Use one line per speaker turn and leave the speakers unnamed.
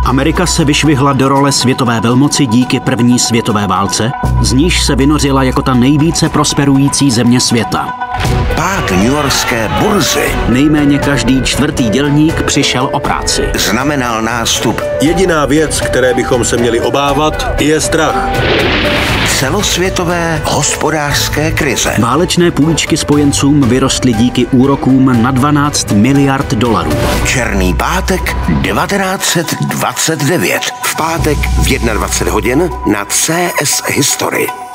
Amerika se vyšvihla do role světové velmoci díky první světové válce, z níž se vynořila jako ta nejvíce prosperující země světa.
Pád newyorské burzy
Nejméně každý čtvrtý dělník přišel o práci.
znamenal nástup
Jediná věc, které bychom se měli obávat, je strach.
celosvětové hospodářské krize.
Válečné půjčky spojencům vyrostly díky úrokům na 12 miliard dolarů.
Černý pátek 1929. V pátek v 21 hodin na CS History.